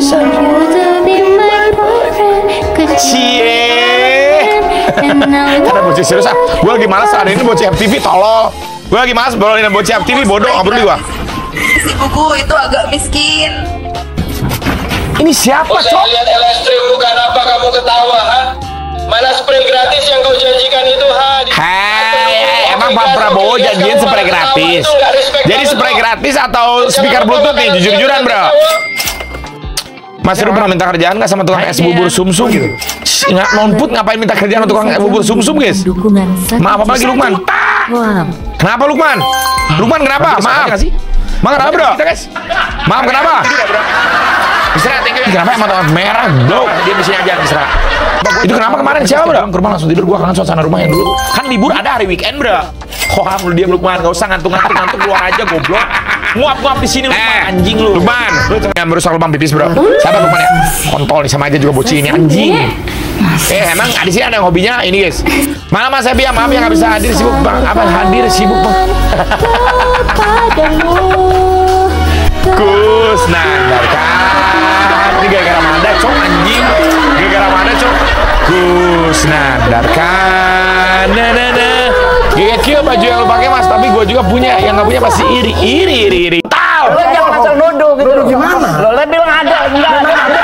Karena bocah serius ah. Gue lagi malas ada ini bocah FTV tolol. Gue lagi malas bawain bocah FTV bodoh nggak peduli gue. Si buku itu agak miskin. Ini siapa cok? Saya lihat LSTrim bukan apa kamu ketawa ha? Mana spray gratis yang kau janjikan itu ha? Hei, emang Pak Prabowo janjiin spray gratis? Jadi spray gratis atau speaker bluetooth nih? Jujur-jujuran bro. Mas Ru pernah minta kerjaan nggak sama tukang es bubur sumsum gitu? Nggak nonput ngapain minta kerjaan untuk tukang es bubur sumsum guys? Maaf apa lagi Lukman? Kenapa Lukman? Lukman kenapa? Maaf. Maaf kenapa bro? Maaf kenapa? Kenapa emang warna merah bro? Dia di sini aja Isra. Itu kenapa kemarin siapa bro? Ke rumah langsung tidur, gua kangen suasana rumah yang dulu. Kan libur ada hari weekend bro. Wah lu diam Lukman, gak usah ngantuk keluar aja goblok. Nguap di sini Lukman, anjing lu. Lukman, lu yang merusak lubang pipis bro. Siapa Lukman ya? Kontol nih sama aja juga bocil ini anjing. Emang di sini ada yang hobinya ini guys. Mana Mas Ebi ya, maaf ya nggak bisa hadir sibuk bang. Apa hadir sibuk bang? Kus nandarkan. Ini gara-gara mana cok anjing? Gara-gara mana cok? Kus nandarkan. GQ baju yang lu pakai mas, tapi gue juga punya. Yang nggak punya pasti iri. Tahu? Lo jangan asal nuduh gitu. Lo gimana? Lo bilang ada, enggak ada.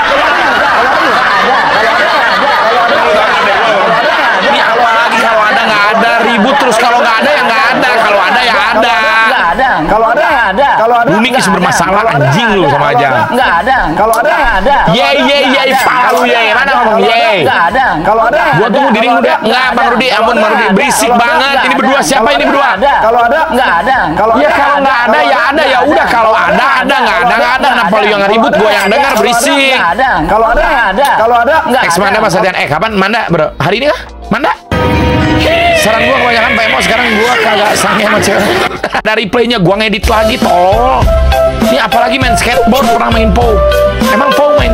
Ini kalau ada nggak ada ribut terus, kalau nggak ada ya nggak ada, kalau ada ya ada. Kalau ada ada. Kalau ada Unik isu bermasalah anjing lu sama aja. Enggak ada. Kalau ada ada. Ye palu ye. Mana ngomong ye? Enggak ada. Kalau ada. Gua tunggu diri udah. Enggak Bang Rudi, ampun Bang Rudi, berisik banget. Ini berdua siapa ini berdua? Kalau ada enggak ada. Kalau ya kalau nggak ada ya ada ya udah, kalau ada nggak ada. Kenapa lu yang ribut, gua yang dengar berisik. Kalau ada ada. Kalau ada enggak. Ex Manda Mas Adian, kapan Manda bro? Hari ini kah? Manda? Saran gua kebanyakan PMO sekarang gua kagak sange sama cewek. Dari playnya gua ngedit lagi tolol. Ini apalagi main skateboard pernah main POW. Emang POW main?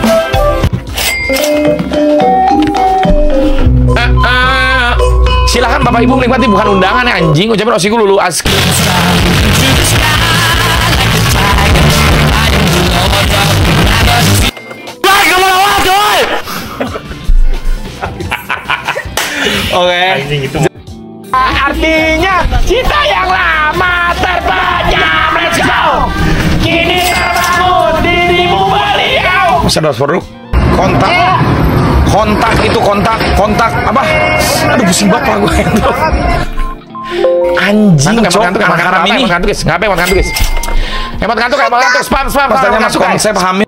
Silakan Bapak Ibu menikmati, bukan undangan ya anjing. Ucapin osiku lulu aski. Oke. Artinya cinta yang lama terpejam. Let's go. Kini terbangun dirimu beliau. Bisa download kontak itu kontak apa? Aduh pusing banget lah gue itu. Anjing cok. Makan ini. Ngantuk guys. Ngapain makan guys? Hemat ngantuk spam. Pastinya masuk konsep hamil.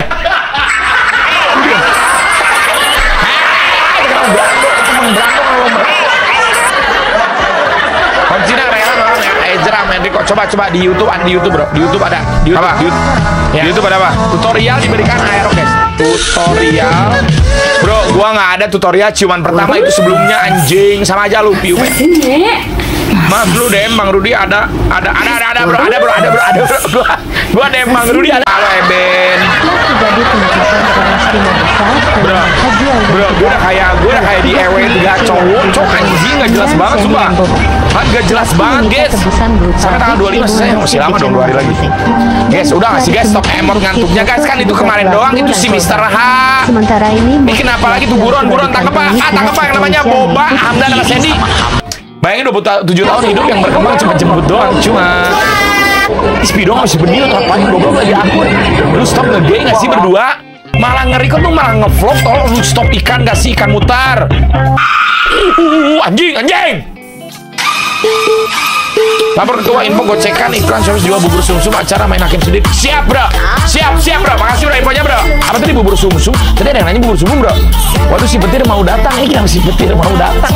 Cina rela orang ya, Ezra Mendriko. Coba di YouTube bro. Di YouTube ada. Di YouTube ada apa? Tutorial diberikan aero guys. Tutorial. Bro, gua nggak ada tutorial ciuman pertama itu sebelumnya anjing, sama aja lu piu. Maaf lu DM Bang Rudi ada bro. Gua DM Bang Rudi ada. Halo Eben. Bro, gue udah kayak di EW 3 cowok anjing, nggak jelas banget sumpah. Nggak jelas banget guys. Sampai tanggal 25 selesai, masih lama dong 2 hari lagi. Guys, udah nggak sih guys, stop emot ngantuknya guys, kan itu kemarin doang itu si Mr. H. Sementara ini kenapa lagi tuh buron tangkep pak yang namanya Boba Hamdan sama Sandy. Bayangin 27 tahun hidup yang berkembang cuma jemput doang, cuma Speedo masih benil ngapain goblok lagi akun. Lu stop nge-gay nggak sih berdua? Malah ngeri-record tuh malah nge-vlog, tolong lu stop ikan gak sih, ikan mutar. Anjing. Lapor ketua info gocekan iklan service jual bubur sumsum acara main hakim sedikit. Siap bro. Makasih bro infonya bro. Apa tadi bubur sumsum? Tadi ada yang nanya bubur sumsum bro. Waduh si petir mau datang. Si petir mau datang.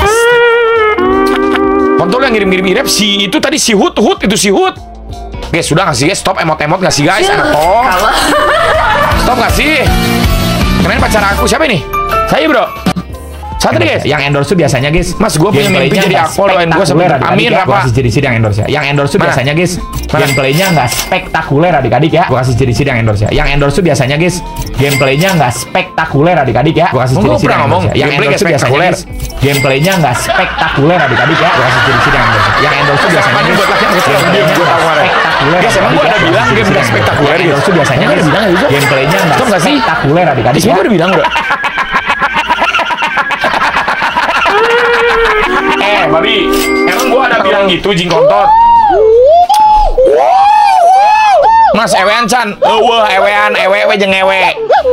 Kontol yang ngirim irep si itu tadi si Hut itu si Hut. Guys sudah nggak sih guys, stop emot nggak sih guys, anak toh. Stop nggak sih? Kemarin pacar aku siapa ini? Saya bro. Satu nih guys, yang endorse tuh biasanya guys, Mas gue punya mimpi jadi akpol, doain gue sampai amin apa? Gue kasih ciri-ciri yang endorse ya. Yang endorse tuh biasanya guys, gameplaynya nggak spektakuler adik-adik ya. Gue kasih ciri-ciri yang endorse ya. Yang endorse tuh biasanya guys, gameplaynya nggak spektakuler adik-adik ya. Gue kasih ciri-ciri yang endorse ya. Yang endorse tuh biasanya guys, gameplaynya nggak spektakuler adik-adik ya. Gue kasih ciri-ciri yang endorse ya. Yang endorse tuh biasanya guys, gameplaynya nggak spektakuler. Guys emang gue udah bilang game nggak spektakuler gitu. Endorse tuh biasanya guys, gameplaynya nggak spektakuler adik-adik ya. Gue udah bilang bro. Babi, emang gua ada bilang gitu jingkontot. Mas ewean Chan, wah ewean, ewe jeung ewe.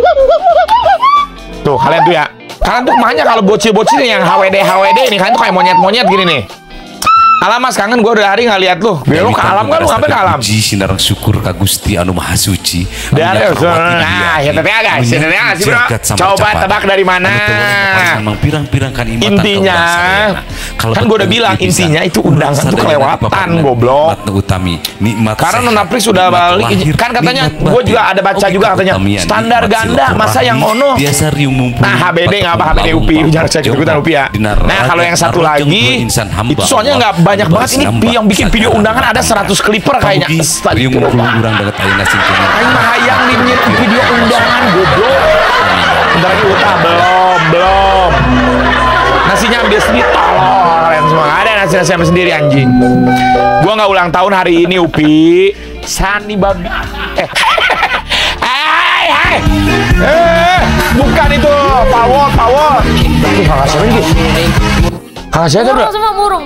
Tuh kalian tuh ya, kalian tuh makanya kalau bocil-bocil yang HWD ini kalian tuh kayak monyet-monyet gini nih. Alam Mas kangen gue udah hari nggak lihat lu. Biar lu ke alam kan lu ngapain ke alam? Puji sinarang syukur ka Gusti anu Maha Suci. Nah, ya tapi guys, sebenarnya sih bro. Coba tebak dari mana? Pirang-pirang kan intinya, kan gue udah bilang intinya itu undangan tuh kelewatan goblok. Utami nikmat. Karena Nona Pris sudah balik. Kan katanya gue juga ada baca juga katanya standar ganda masa yang ono. Nah HBD nggak apa HBD UPI jangan saya ikutan UPI ya. Nah kalau yang satu lagi itu soalnya nggak banyak banget ini yang bikin video undangan ada 100 clipper kayaknya. Aing mah hayang nih video undangan goblok. Bentar lagi Uta belum. Nasinya ambil sendiri tolong kalian semua. Ada nasi ambil sendiri anjing. Gua nggak ulang tahun hari ini Upi. Sani babi. Bukan itu power. Kakak siapa ini? Kakak siapa bro? Semua murung.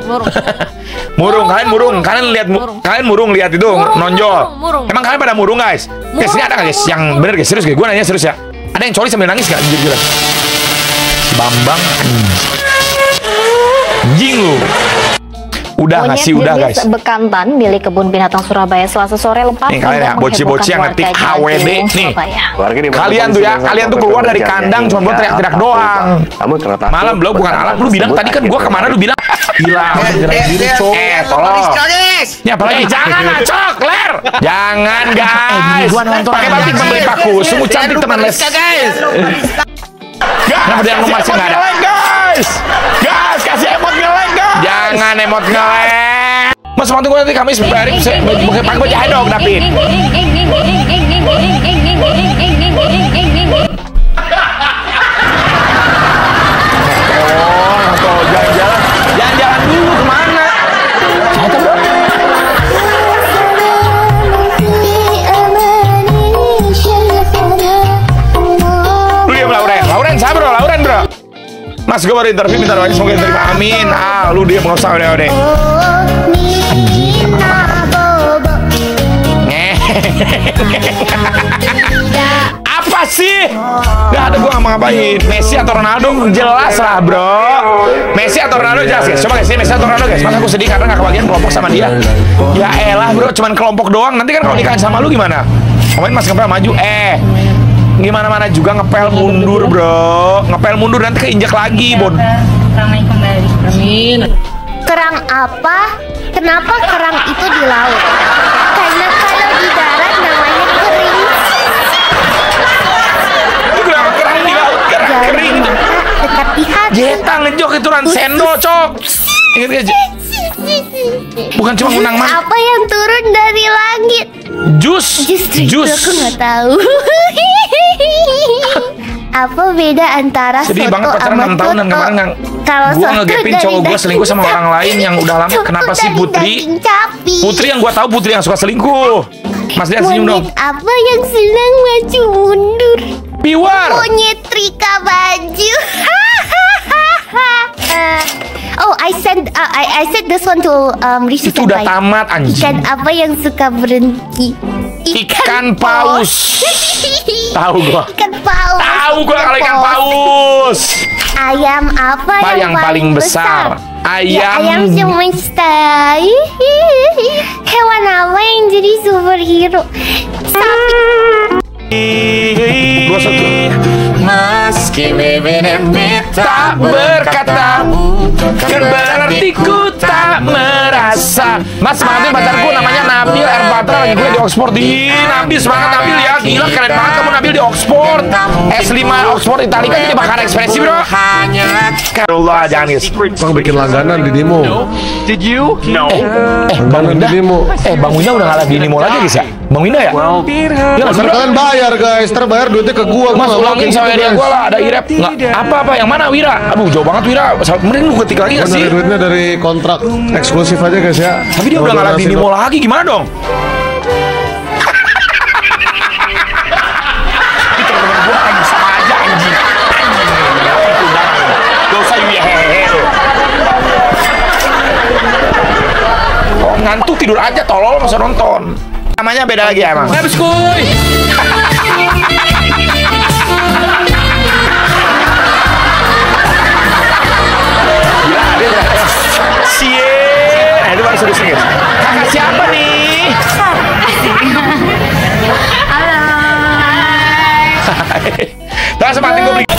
Kalian lihat itu nonjol. Emang kalian pada murung guys? Guys ini ada nggak guys? Yang bener guys serius guys? Gue nanya serius ya. Ada yang coli sambil nangis gak? Anjir. Bambang anjing lu. Udah ngasih udah guys. Bekantan milik Kebun Binatang Surabaya Selasa sore lepas. Nih kalian ya, bocil-bocil yang ngetik HWD nih. Kalian tuh keluar dari kandang cuma buat teriak-teriak doang. Malam belum bukan alat. Lu bilang tadi kan gua kemana lu bilang hilang. Tolong. Ini apa lagi? Jangan acok, ler. Jangan guys. Pakai batik membeli paku. Sungguh cantik teman les. Kenapa dia ngomong masih nggak ada? Guys, kasih emot ngelek guys. Jangan emot ngelek. Mas mau tunggu nanti Kamis balik pakai pakai baju dong David. Jalan-jalan dulu kemana? Lauren sabar Lauren bro. Mas gue baru interview minta doain semoga diterima amin. Lu dia nggak usah udah. Apa sih? Gak ada gue nggak mau ngapain. Messi atau Ronaldo jelas lah bro. Messi atau Ronaldo jelas guys. Coba guys Messi atau Ronaldo guys. Masa aku sedih karena nggak kebagian kelompok sama dia. Ya elah bro cuman kelompok doang. Nanti kan kalau nikahin sama lu gimana? Ngomongin Mas ngepel maju gimana-mana juga ngepel mundur bro. Ngepel mundur nanti keinjak lagi bon. Ramai kembali. Amin. Kerang apa? Kenapa kerang itu di laut? Karena kalau di darat namanya kering. Itu kenapa kerang di laut? Kering itu. Dekat di hati. Jeta ngejok itu ran sendok cok. Ingat gak? Bukan cuma menang mah. Apa yang turun dari langit? Jus. Aku nggak tahu. Apa beda antara sedih soto banget pacaran 6 tahun dan kemarin gue ngegapin cowok gue selingkuh sama orang lain yang udah lama. Kenapa sih Putri? Putri yang gue tahu Putri yang suka selingkuh. Mas lihat senyum dong. Apa yang senang maju mundur? Piwar. Monyet trika baju. Oh, I sent this one to Rishi Itu udah tamat anjing. Ikan apa yang suka berhenti? Ikan paus. Tahu gua. Ikan paus. Tahu gua kalau ikan paus. Ayam apa yang paling besar? Ayam semesta. Hewan apa yang jadi superhero? Sapi. Dua satu. Meski bibirmu tak berkata, kan berarti ku tak merasa. Mas semangatin pacarku namanya Nabil Erpatra, lagi kuliah di Oxford. Nabil semangat Nabil ya. Gila keren banget kamu Nabil di Oxford. S5 Oxford Italia kan jadi bakar ekspresi bro. Allah jangan guys. Bang bikin langganan di demo. Bang Winda. Bang Winda udah ngalah di Nemo lagi guys ya. Bang Winda ya? Ya Mas kalian bayar guys, terbayar duitnya ke gua. Mas ulangin sama dia gua lah, ada Irep. Apa yang mana Wira? Aduh jauh banget Wira. Mending lu ketik lagi nggak sih? Duitnya dari kontrak eksklusif aja guys ya. Tapi dia udah ngalah di Nemo lagi, gimana dong? Sama aja anjing. Gak usah hehehe. Oh ngantuk tidur aja tolol masa nonton. Namanya beda lagi ya emang. Habis kuy. Gila dia. Sie. Nah itu baru serius guys. Kakak siapa nih? Halo. Terus semangatin gue beli.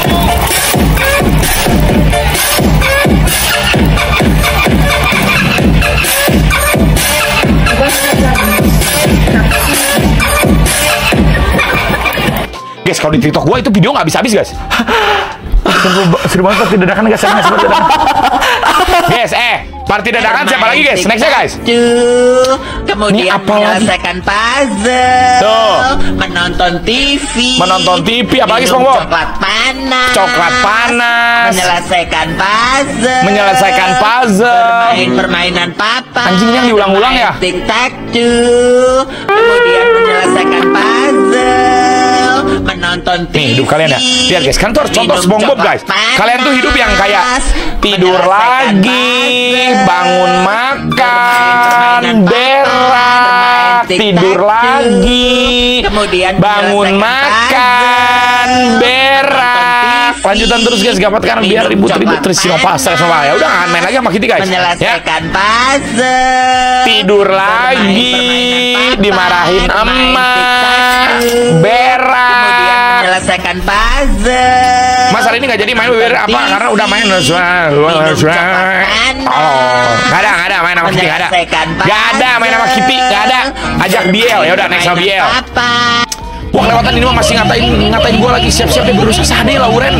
Guys, kalau di TikTok gua itu video nggak habis-habis guys. Seru banget party dadakan guys. Guys, party dadakan siapa lagi guys? Nextnya guys. Kemudian menyelesaikan puzzle. Tuh. Menonton TV. Menonton TV, apalagi minum SpongeBob? Coklat panas. Coklat panas. Menyelesaikan puzzle. Menyelesaikan puzzle. Bermain permainan papa. Anjing ini yang diulang-ulang ya? Tic-tac-toe. Kemudian menyelesaikan puzzle. Menonton TV. Nih hidup kalian ya. Lihat guys, kan tuh harus contoh minum SpongeBob coklat guys. panas, Kalian tuh hidup yang kayak tidur menyelesaikan lagi, puzzle, bangun makan, permainan papa, berak, bermain tidur tic-tac-toe, lagi, kemudian bangun menyelesaikan makan, puzzle, berak. TV, Lanjutan terus guys, gapat kan biar minum ribut-ribut coklat terus Sinopasta panas, semua ya. Udah nggak main lagi sama Kitty guys. Ya. menyelesaikan puzzle, Tidur bermain lagi, permainan papa, dimarahin bermain emak, tic-tac-toe, berak. kemudian menyelesaikan puzzle. Mas hari ini nggak jadi main beber apa karena udah main minum coklat panas, oh nggak ada main sama Kitty nggak ada menyelesaikan main sama Kitty nggak ada ajak Biel ya udah next sama Biel. Wah lewatan ini mah masih ngatain gue lagi siap-siap dia berusaha sadar Lauren.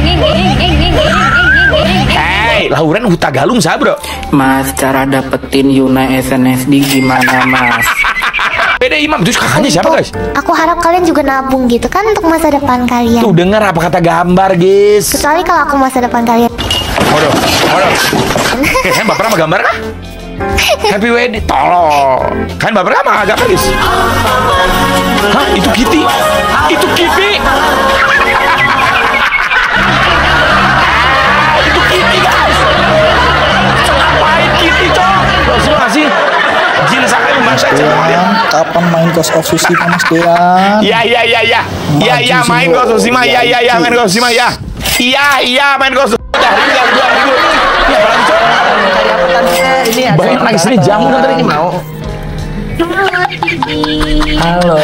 Hey Lauren Huta Galung sah bro. Mas, cara dapetin Yuna SNSD gimana mas? Beda Imam, terus kakaknya siapa guys? Aku harap kalian juga nabung gitu kan untuk masa depan kalian. Tuh dengar apa kata gambar guys. Kecuali kalau aku masa depan kalian. Waduh. Kan baper sama gambar kah? Happy wedding, tolong. Kan baper sama gambar guys. Hah? Itu Kitty? Itu Kitty? Itu Kitty guys. Ngapain Kitty cok? Langsung nggak sih? Jin sampai membangsa Kapan main Ghost of Tsushima Mas Dean? Iya main Ghost of Tsushima. Iya main Ghost of Tsushima ya. Iya main Ghost of Tsushima. Ribu. Ya apalagi cok? Ini banyak lagi sini jamu kan tadi mau. Halo.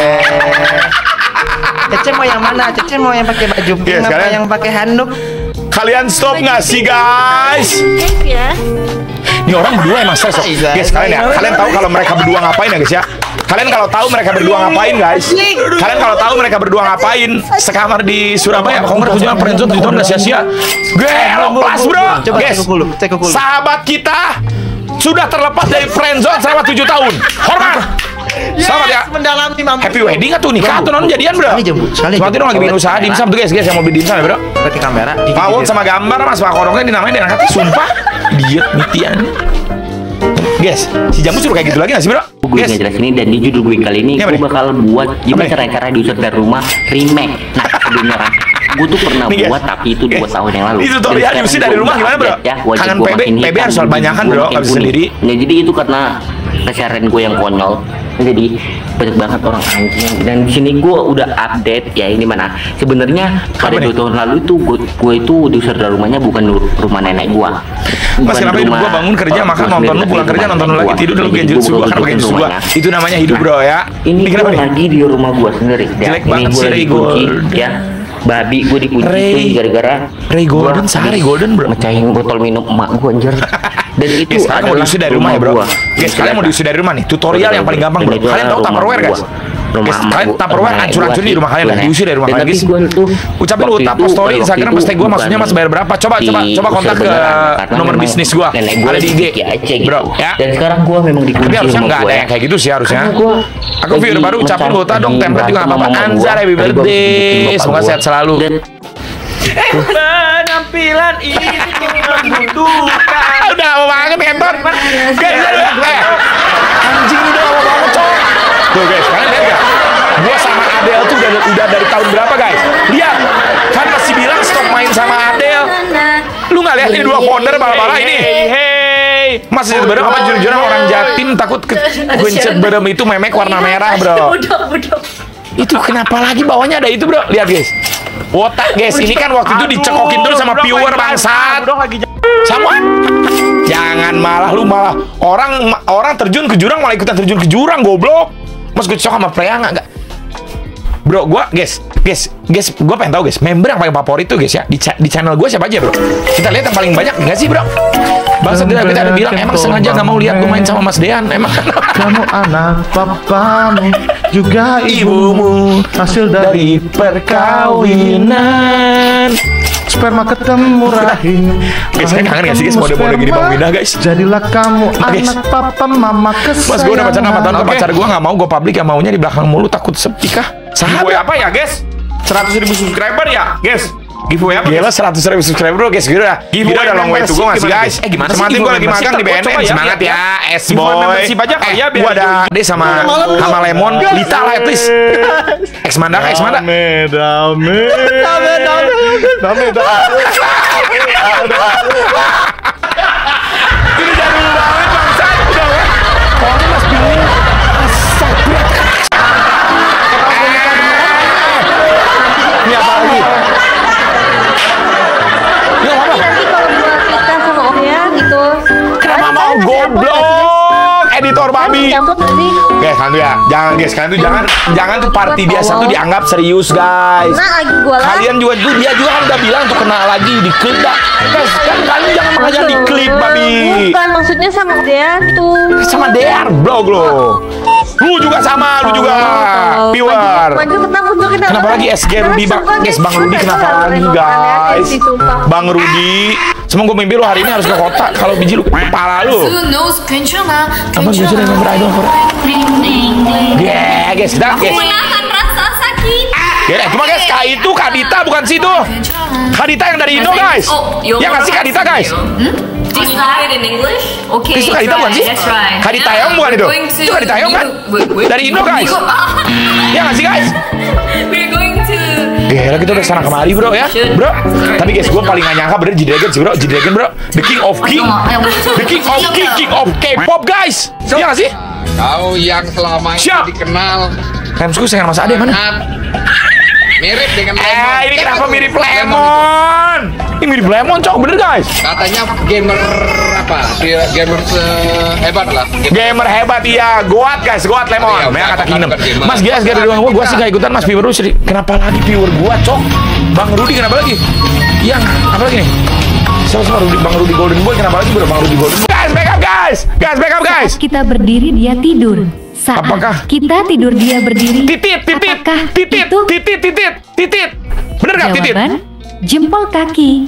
Cece mau yang mana? Cece mau yang pakai baju pink apa yang pakai handuk? Kalian stop nggak sih guys? Ini orang berdua emang stres. Guys kalian ya, kalian tahu kalau mereka berdua ngapain ya guys ya? Kalian kalau tahu mereka berdua ngapain guys? Kalian kalau tahu mereka berdua ngapain? Sekamar di Surabaya, kongres tujuan friendzone 7 tahun udah sia-sia. Gelo pas bro. Guys, sahabat kita sudah terlepas dari friendzone selama 7 tahun. Hormat. Selamat ya. Mendalami mampu. Happy wedding atau nikah atau non jadian bro? Seperti dong lagi bikin usaha dimsum tuh guys yang mau beli dimsum ya bro. Pakai kamera. Pawon sama gambar mas Pak Korongnya dinamain dengan kata sumpah diet mitian. Guys, si Jamu suruh kayak gitu lagi gak sih bro? Gue ngejelas ini dan di judul gue kali ini gue bakal buat gimana cara diusir dari rumah remake. Nah sebelumnya kan gue tuh pernah buat tapi itu 2 tahun yang lalu. Itu tutorial diusir dari rumah gimana bro? Kangen PB harus soal banyakan bro, gak bisa sendiri. Nah jadi itu karena keseharian gue yang konyol. Jadi banyak banget orang anjing dan di sini gue udah update ya ini mana sebenarnya pada 2 tahun lalu itu gue itu diusir dari rumahnya bukan rumah nenek gue. Mas kenapa hidup gua bangun kerja makan nonton lu pulang kerja nonton lu lagi tidur lu bikin jutsu gua kan bikin jutsu gua itu namanya hidup bro ya. Ini kenapa lagi di rumah gua sendiri jelek banget sih Ray Golden ya babi gua dikunci gara-gara Ray Golden sehari Golden bro mecahin botol minum emak gua anjir Dan itu Sekarang mau diusir dari rumah ya bro. Guys, kalian mau diusir dari rumah nih. Tutorial yang paling gampang bro. Kalian tahu Tupperware guys? Guys, kalian Tupperware hancur-hancur di rumah kalian lah. Diusir dari rumah kalian guys. Ucapin lu tap story Instagram pasti gue maksudnya mas bayar berapa? Coba kontak ke nomor bisnis gue. Ada di IG bro ya. Dan sekarang gue memang dikunci. Tapi harusnya nggak ada yang kayak gitu sih harusnya. Aku viewer baru ucapin Wota dong, template juga nggak apa-apa. Anzar happy birthday, semoga sehat selalu. Penampilan ini membutuhkan. Udah lama banget ngentot. Anjing udah lama banget cowok. Tuh guys, kalian lihat gak? Gua sama Adele tuh udah dari tahun berapa guys? Lihat, kan masih bilang stop main sama Adele. Lu nggak lihat ini dua founder bala-bala ini? Masih berem apa jujur orang Jatim takut kencet berem itu memek warna merah bro. Itu kenapa lagi bawahnya ada itu bro? Lihat guys. Otak guys, ini kan waktu itu dicekokin terus sama viewer bangsat. Sama. Jangan malah orang terjun ke jurang malah ikutan terjun ke jurang goblok. Mas gue cocok sama Freya enggak? Bro, gua guys, gua pengen tahu guys, member yang paling favorit tuh guys ya di channel gua siapa aja bro? Kita lihat yang paling banyak enggak sih bro? Bangsa kita ada bilang emang sengaja nggak mau lihat gue main sama Mas Dean, emang kamu anak papamu juga ibumu hasil dari perkawinan sperma ketemu rahim. Guys, saya kangen gak sih guys mode-mode gini Bang Windah guys? Jadilah kamu anak papa mama kesayangan. Mas gue udah pacaran 4 tahun ke pacar gue nggak mau gue publik yang maunya di belakang mulu takut sepi kah? Giveaway apa ya guys? 100.000 subscriber ya guys? Giveaway apa? Gila 100.000 subscriber bro guys, gitu dah. Giveaway ada long way to go masih guys. Gimana sih? Semangat gue lagi magang di BNN. Semangat ya, S-Boy. Gue ada Ade sama Lemon, Lita lah at least. X-Manda. Dame. Ini jadul banget bangsat. Udah weh. Pokoknya Mas Billy asal berat. Ini apa lagi? Kenapa mau goblok editor babi? Guys, kan ya, jangan tuh party biasa tuh dianggap serius guys. Kalian juga tuh dia juga kan udah bilang tuh kenal lagi di klip dah. Guys, kan kalian jangan makanya di klip babi. Bukan maksudnya sama Dean tuh. Sama Dean blog lo. Lu juga sama, lu juga viewer. Kenapa lagi SG Rudi bang? Guys, Bang Rudi kenapa lagi guys? Bang Rudi, semua gue mimpi lu hari ini harus ke kota. Kalau biji lu kepala lu. Apa gue sudah member idol for? Yeah, guys, dah guys. Ya, cuma guys, itu Kadita bukan situ. Kadita yang dari Indo guys. Ya nggak sih Kadita guys? Itu Kadita bukan sih? Kadita yang bukan itu? Itu Kadita yang kan? Dari Indo guys. Ya nggak sih guys? Gila kita udah sana kemari bro ya bro. Tapi guys gue paling gak nyangka bener G-Dragon sih bro. G-Dragon bro, the king of K-pop guys. Iya gak sih? Kau yang selama ini dikenal Remsku sayang Mas Ade mana? Mirip dengan Lemon. Ini kenapa mirip Lemon? Ini mirip Lemon cok, bener guys. Katanya gamer apa? Gamer hebat lah. Gamer hebat iya. Goat guys, goat Lemon. Memang kata Kingdom. Mas guys, gara doang gua sih gak ikutan Mas viewer lu. Kenapa lagi viewer gua cok? Bang Rudi kenapa lagi? Yang apa lagi nih? Siapa Rudi? Bang Rudi Golden Boy kenapa lagi bro? Bang Rudi Golden Boy. Guys, backup guys. Guys, backup guys. Saat kita berdiri dia tidur. Saat kita tidur dia berdiri. Titit. Bener gak titit? Jawaban, jempol kaki.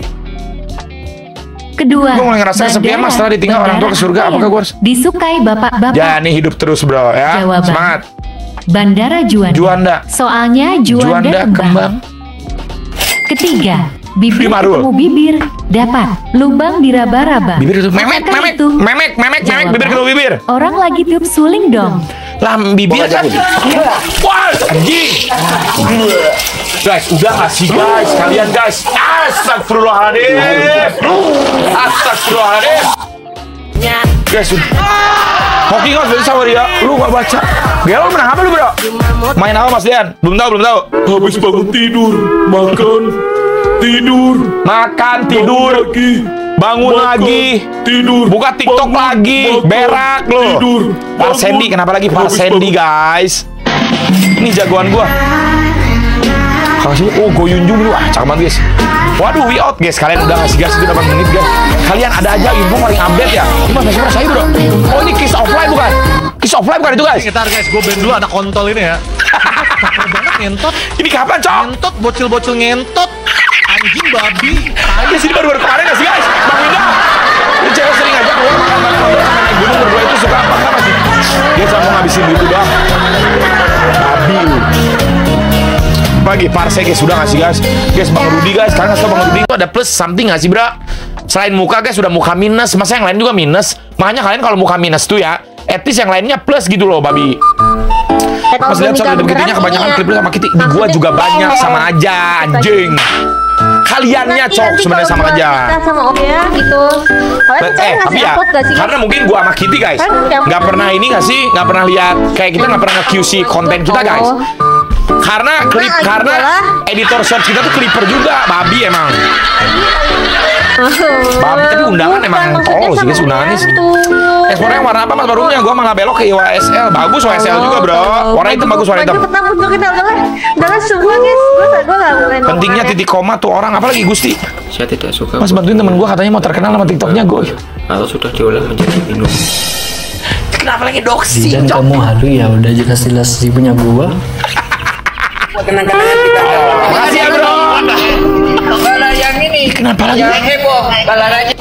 Kedua, gue mulai ngerasa kesepian mas setelah ditinggal orang tua ke surga. Apakah gue harus disukai bapak-bapak? Ya nih hidup terus bro ya. Jawaban, semangat. Bandara Juanda. Soalnya Juanda kembang. Ketiga, bibir ketemu bibir dapat lubang diraba-raba. Bibir itu memek, bibir ketemu bibir. Orang lagi tiup suling dong. Lah bibir kan. Wah, anjing. Guys, udah gak sih guys, kalian guys. Astagfirullahaladzim. Guys, hoki nggak dari sawer ya? Lu gak baca? Gak lu menang apa lu bro? Main apa Mas Dian? Belum tahu. Habis bangun tidur, makan, tidur lagi. Bangun lagi, tidur, buka TikTok lagi, berak lo. Parsendi, kenapa lagi Parsendi guys? Ini jagoan gua. Kalau sih? Oh, Go Yunjung dulu. Cakep banget guys. Waduh, we out guys. Kalian udah ngasih gas itu 8 menit guys. Kalian ada aja info paling update ya. Ini mas masih percaya bro. Oh, ini Kiss of Life bukan? Kiss of Life bukan itu guys? Ntar guys, gue band dulu ada kontol ini ya. Cakep banget ngentot. Ini kapan cok? Ngentot, bocil-bocil ngentot. Anjing babi. Di sini baru kemarin gak sih guys? Bang Winda. Ini cewek sering aja keluar makan-makan sama naik gunung berdua itu suka apa enggak masih? Dia sama ngabisin duit itu doang. Babi lu. Pagi parse guys sudah nggak sih guys? Guys Bang Rudi guys, kalian nggak tahu Bang Rudi itu ada plus something nggak sih bro? Selain muka guys sudah muka minus, masa yang lain juga minus? Makanya kalian kalau muka minus tuh ya, etis yang lainnya plus gitu loh babi. Mas lihat soal begitunya kebanyakan klip lu sama Kitty. Gua juga banyak sama aja anjing. Kaliannya cok sebenarnya sama aja. Sama ya gitu. Tapi ya karena mungkin gua sama Kitty guys nggak pernah ini nggak sih, nggak pernah lihat kayak kita nggak pernah nge-QC konten kita guys. Karena editor search kita tuh clipper juga babi emang. Babi tapi undangan emang tolol sih guys undangannya sih. Ekspornya yang warna apa mas barunya? Gua malah belok ke YSL. Bagus YSL juga bro. Warna hitam bagus warna hitam. Jangan semua guys. Gua nggak boleh. Pentingnya titik koma tuh orang apalagi Gusti. Saya tidak suka. Mas bantuin temen gua katanya mau terkenal sama TikToknya gue. Atau sudah diolah menjadi minum. Kenapa lagi doksi? Dan kamu halu ya udah jelas-jelas sih punya gua. Kenang-kenangan kita. Makasih ya bro. Bala yang ini. Kenapa lagi? Yang heboh. Bala raja.